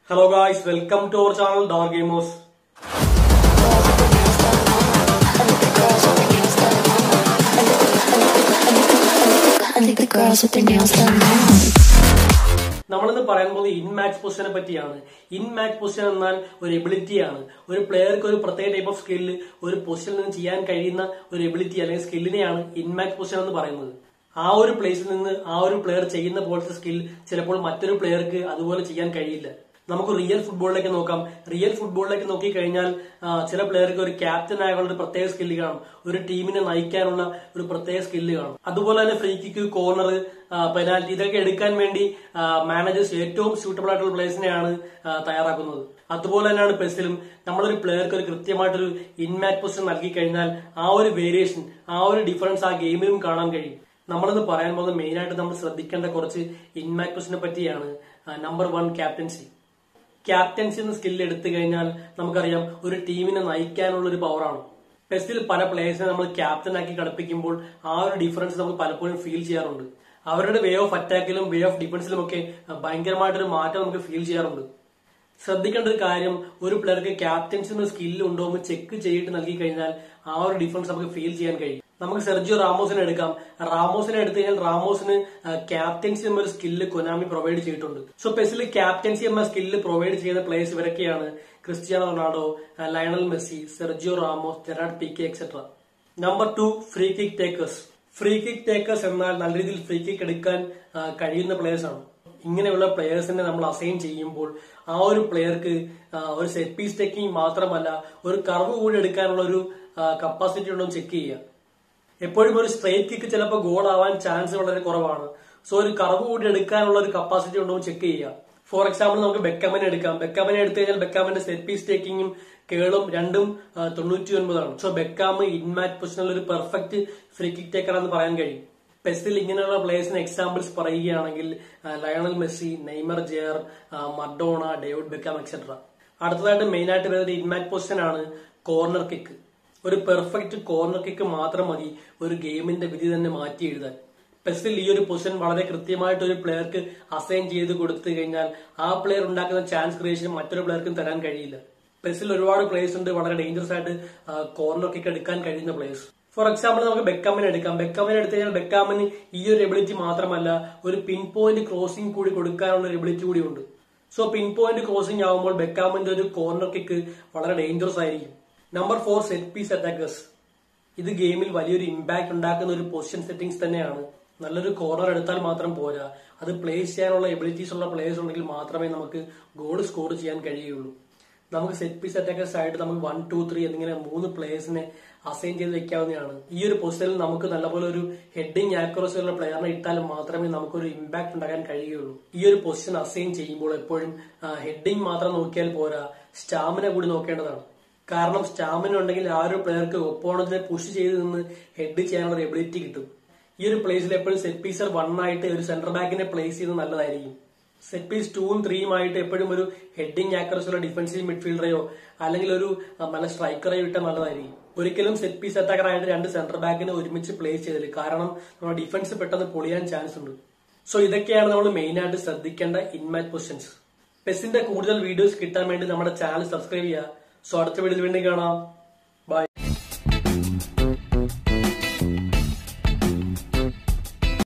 Hello guys, welcome to our channel Dark Gamers. നമ്മളിന്ന് പറയാൻ പോകുന്നത് ഇൻ മാച്ച് പൊസിഷനെ പറ്റിയാണ്. ഇൻ മാച്ച് പൊസിഷൻ എന്നാൽ ഒരു എബിലിറ്റിയാണ്. ഒരു പ്ലെയർക്ക് ഒരു പ്രത്യേക ടൈപ്പ് ഓഫ് സ്കില്ല് ഒരു പൊസിഷനിൽ നിന്ന് ചെയ്യാൻ കഴിയുന്ന ഒരു എബിലിറ്റി അല്ലെങ്കിൽ സ്കില്ലിനെയാണ് ഇൻ മാച്ച് പൊസിഷൻ എന്ന് പറയുന്നത്. ആ ഒരു പ്ലേസിൽ നിന്ന് ആ ഒരു പ്ലെയർ ചെയ്യുന്ന പോലത്തെ സ്കിൽ ചിലപ്പോൾ മറ്റൊരു പ്ലെയർക്ക് അതുപോലെ ചെയ്യാൻ കഴിയില്ല. നമുക്ക് റിയൽ ഫുട്ബോളിലേക്ക് നോക്കാം. റിയൽ ഫുട്ബോളിലേക്ക് നോക്കിക്കഴിഞ്ഞാൽ ചില പ്ലെയർക്ക് ഒരു ക്യാപ്റ്റൻ ആയുള്ള ഒരു പ്രത്യേക സ്കില്ല് കാണും, ഒരു ടീമിനെ നയിക്കാനുള്ള ഒരു പ്രത്യേക സ്കില്ല് കാണും. അതുപോലെ തന്നെ ഫ്രീ കിക്ക്, കോർണർ, പെനാൽറ്റി ഇതൊക്കെ എടുക്കാൻ വേണ്ടി മാനേജേഴ്സ് ഏറ്റവും സ്യൂട്ടബിൾ ആയിട്ടുള്ള പ്ലേയേഴ്സിനെയാണ് തയ്യാറാക്കുന്നത്. അതുപോലെ തന്നെയാണ് പെസിലും നമ്മളൊരു പ്ലെയർക്ക് ഒരു കൃത്യമായിട്ടൊരു ഇൻ മാച്ച് പൊസിഷൻ നൽകി കഴിഞ്ഞാൽ ആ ഒരു വേരിയേഷൻ, ആ ഒരു ഡിഫറൻസ് ആ ഗെയിമിലും കാണാൻ കഴിയും. നമ്മളിന്ന് പറയാൻ പോകുന്നത് മെയിൻ ആയിട്ട് നമ്മൾ ശ്രദ്ധിക്കേണ്ട കുറച്ച് ഇൻ മാച്ച് പൊസിഷനെ പറ്റിയാണ്. Number 1, captaincy. ക്യാപ്റ്റൻസി എന്ന സ്കില്ല് എടുത്തു കഴിഞ്ഞാൽ നമുക്കറിയാം ഒരു ടീമിനെ നയിക്കാനുള്ള ഒരു പവറാണ്. പെസിൽ പല പ്ലേയേഴ്സിനെ നമ്മൾ ക്യാപ്റ്റൻ ആക്കി കളിപ്പിക്കുമ്പോൾ ആ ഒരു ഡിഫറൻസ് നമുക്ക് പലപ്പോഴും ഫീൽ ചെയ്യാറുണ്ട്. അവരുടെ വേ ഓഫ് അറ്റാക്കിലും വേ ഓഫ് ഡിഫൻസിലും ഒക്കെ ഭയങ്കരമായിട്ടൊരു മാറ്റം നമുക്ക് ഫീൽ ചെയ്യാറുണ്ട്. ശ്രദ്ധിക്കേണ്ട ഒരു കാര്യം, ഒരു പ്ലെയർക്ക് ക്യാപ്റ്റൻസി എന്ന സ്കില്ല് ഉണ്ടോ എന്ന് ചെക്ക് ചെയ്തിട്ട് നൽകി കഴിഞ്ഞാൽ ആ ഒരു ഡിഫറൻസ് നമുക്ക് ഫീൽ ചെയ്യാൻ കഴിയും. നമുക്ക് സെർജിയോ റാമോസിനെ എടുക്കാം. റാമോസിനെ എടുത്തു കഴിഞ്ഞാൽ റാമോസിന് ക്യാപ്റ്റൻസി എന്ന ഒരു സ്കില്ല് കൊനാമി പ്രൊവൈഡ് ചെയ്തിട്ടുണ്ട്. സോ പെസിൽ ക്യാപ്റ്റൻസി എന്ന സ്കില്ല് പ്രൊവൈഡ് ചെയ്യുന്ന പ്ലേയേഴ്സ് ഇവരൊക്കെയാണ്: Cristiano Ronaldo, Lionel Messi, Sergio Ramos, Gerard Pique etcetera. Number 2, free kick takers. Free kick takers എന്നാൽ നല്ല രീതിയിൽ ഫ്രീ കിക്ക് എടുക്കാൻ കഴിയുന്ന പ്ലേയേഴ്സ് ആണ്. ഇങ്ങനെയുള്ള പ്ലേയേഴ്സിനെ നമ്മൾ അസൈൻ ചെയ്യുമ്പോൾ ആ ഒരു പ്ലെയർക്ക് ഒരു സെറ്റ് പീസ് ടേക്കിംഗ് മാത്രമല്ല ഒരു കർവ് കൂടി എടുക്കാനുള്ള ഒരു കപ്പാസിറ്റി ഉണ്ടോ ചെക്ക് ചെയ്യുക. എപ്പോഴും ഒരു സ്ട്രൈറ്റ് കിക്ക് ചിലപ്പോൾ ഗോൾ ആവാൻ ചാൻസ് വളരെ കുറവാണ്. സോ ഒരു കർവ് കൂടി എടുക്കാനുള്ള ഒരു കപ്പാസിറ്റി ഉണ്ടോ ചെക്ക് ചെയ്യുക. ഫോർ എക്സാമ്പിൾ നമുക്ക് ബെക്കാമിനെ എടുക്കാം. ബെക്കാമിനെ എടുത്തു കഴിഞ്ഞാൽ ബെക്കാമിന്റെ സെറ്റ് പീസ് ടേക്കിങ്ങും കേളും രണ്ടും 99 സോ ബെക്കാം ഇൻ മാച്ച് പൊസിഷനിൽ ഒരു പെർഫെക്റ്റ് ഫ്രീ കിക്ക് ടേക്കർ എന്ന് പറയാൻ കഴിയും. പെസിൽ ഇങ്ങനെയുള്ള പ്ലേയേഴ്സിന് എക്സാമ്പിൾസ് പറയുകയാണെങ്കിൽ Lionel Messi, Neymar junior, Maradona, David Beckham etcetera. അടുത്തതായിട്ട് മെയിൻ ആയിട്ട് വരുന്നത് ഇൻ മാച്ച് പൊസിഷൻ ആണ് കോർണർ കിക്ക്. ഒരു പെർഫെക്റ്റ് കോർണർ കിക്ക് മാത്രം മതി ഒരു ഗെയിമിന്റെ വിധി തന്നെ മാറ്റി എഴുതാൻ. പെസിൽ ഈ ഒരു പൊസിഷൻ വളരെ കൃത്യമായിട്ട് ഒരു പ്ലെയർക്ക് അസൈൻ ചെയ്ത് കൊടുത്തു കഴിഞ്ഞാൽ ആ പ്ലെയർ ഉണ്ടാക്കുന്ന ചാൻസ് ക്രിയേഷൻ മറ്റൊരു പ്ലെയർക്കും തരാൻ കഴിയില്ല. പെസിൽ ഒരുപാട് പ്ലേയേഴ്സ് ഉണ്ട് വളരെ ഡേഞ്ചറസ് ആയിട്ട് കോർണർ കിക്ക് എടുക്കാൻ കഴിയുന്ന പ്ലേയേഴ്സ്. ഫോർ എക്സാമ്പിൾ നമുക്ക് ബെക്കാമിനെ എടുക്കാം. ബെക്കാമിനെ എടുത്തു കഴിഞ്ഞാൽ ബെക്കാമിന് ഈ ഒരു എബിലിറ്റി മാത്രമല്ല ഒരു പിൻ പോയിന്റ് ക്രോസിംഗ് കൂടി കൊടുക്കാനുള്ള ഒരു എബിലിറ്റി കൂടി ഉണ്ട്. സോ പിൻ പോയിന്റ് ക്രോസിംഗ് ആവുമ്പോൾ ബെക്കാമിന്റെ ഒരു കോർണർ കിക്ക് വളരെ ഡേഞ്ചറസ് ആയിരിക്കും. Number 4, set piece attackers. ഇത് ഗെയിമിൽ വലിയൊരു ഇമ്പാക്ട് ഉണ്ടാക്കുന്ന ഒരു പൊസിഷൻ സെറ്റിംഗ്സ് തന്നെയാണ്. നല്ലൊരു കോർണർ എടുത്താൽ മാത്രം പോരാ, അത് പ്ലേസ് ചെയ്യാനുള്ള എബിലിറ്റീസ് ഉള്ള പ്ലേയേഴ്സ് ഉണ്ടെങ്കിൽ മാത്രമേ നമുക്ക് ഗോൾ സ്കോർ ചെയ്യാൻ കഴിയുള്ളൂ. നമുക്ക് സെറ്റ് പീസ് അറ്റാക്കേഴ്സ് ആയിട്ട് നമുക്ക് 1, 2, 3 എന്നിങ്ങനെ 3 പ്ലേയേഴ്സിനെ അസൈൻ ചെയ്ത് വെക്കാവുന്നതാണ്. ഈ ഒരു പൊസിഷനിൽ നമുക്ക് നല്ലപോലെ ഒരു ഹെഡിങ് ആക്യുറസി ഉള്ള പ്ലെയറിനെ ഇട്ടാൽ മാത്രമേ നമുക്കൊരു ഇമ്പാക്ട് ഉണ്ടാക്കാൻ കഴിയുള്ളൂ. ഈ ഒരു പൊസിഷൻ അസൈൻ ചെയ്യുമ്പോൾ എപ്പോഴും ഹെഡിങ് മാത്രം നോക്കിയാൽ പോരാ, സ്റ്റാമിന കൂടി നോക്കേണ്ടതാണ്. കാരണം സ്റ്റാമിന ഉണ്ടെങ്കിൽ ആ ഒരു പ്ലെയർക്ക് ഒപ്പോണന്റിനെ പുഷ് ചെയ്ത് നിന്ന് ഹെഡ് ചെയ്യാനുള്ള എബിലിറ്റി കിട്ടും. ഈ ഒരു പ്ലേസിൽ എപ്പോഴും സെറ്റ് പീസർ 1 ആയിട്ട് ഒരു സെന്റർ ബാക്കിനെ പ്ലേസ് ചെയ്യുന്നത് നല്ലതായിരിക്കും. സെറ്റ് പീസ് 2ഉം 3ഉം ആയിട്ട് എപ്പോഴും ഒരു ഹെഡിങ് ആക്യുറസി ഉള്ള ഡിഫൻസീവ് മിഡ്ഫീൽഡറെയോ അല്ലെങ്കിൽ ഒരു നല്ല സ്ട്രൈക്കറെയോ ഇട്ടാൽ നല്ലതായിരിക്കും. ഒരിക്കലും സെറ്റ് പീസ് അറ്റാക്കർ ആയിട്ട് 2 സെന്റർ ബാക്കിനെ ഒരുമിച്ച് പ്ലേസ് ചെയ്തില്ല, കാരണം നമ്മുടെ ഡിഫൻസ് പെട്ടെന്ന് പൊളിയാൻ ചാൻസ് ഉണ്ട്. സോ ഇതൊക്കെയാണ് നമ്മൾ മെയിൻ ആയിട്ട് ശ്രദ്ധിക്കേണ്ട ഇൻ മാച്ച് പൊസിഷൻസ്. പെസിന്റെ കൂടുതൽ വീഡിയോസ് കിട്ടാൻ വേണ്ടി നമ്മുടെ ചാനൽ സബ്സ്ക്രൈബ് ചെയ്യുക. സോ അടുത്ത വീഡിയോയിൽ വീണ്ടും കാണാം.